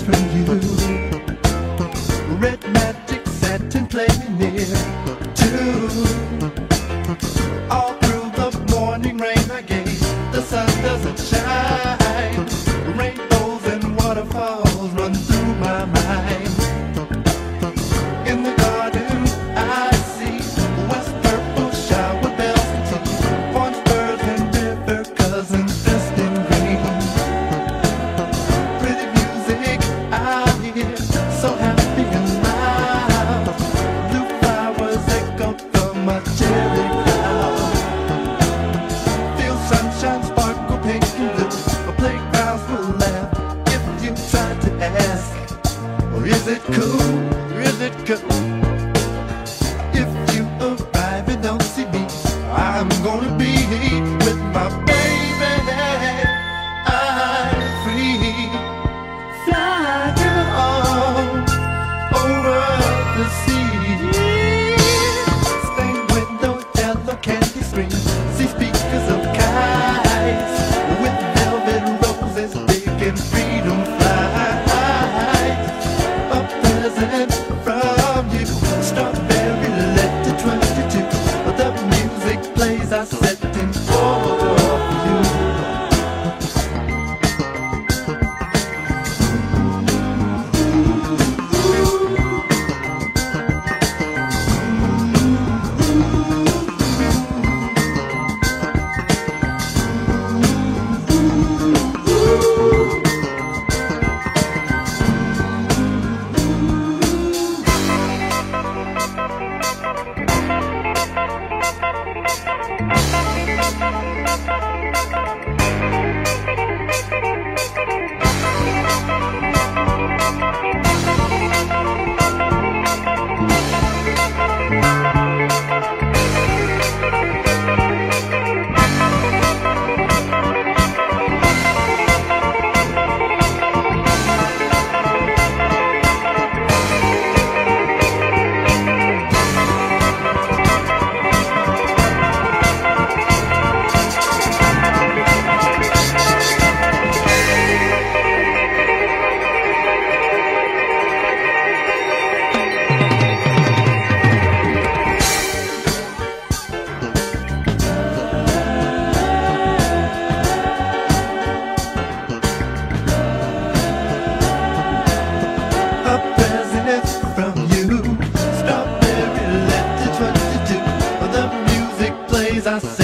kiss from you. Red magic satin playing near too. All through the morning rain I gave, the sun doesn't shine. Rainbows and waterfalls run through my mind. In the garden I see west purple shower bells and tea, orange birds and river cousins dressed in green. Pretty music I hear, so happy and loud. Blue flowers echo from my cherry cloud. Feel sunshine sparkle pink and blue. Playgrounds will laugh if you try to ask, or is it cool? Is it cool? If you arrive and don't see me, I'm gonna be with my baby. I'm free. Fly down over the sea. Stained window, yellow candy screen. See speakers of kites with velvet roses, big and freedom flies. A present from you, strawberry letter 22. The music plays, I set in for you. I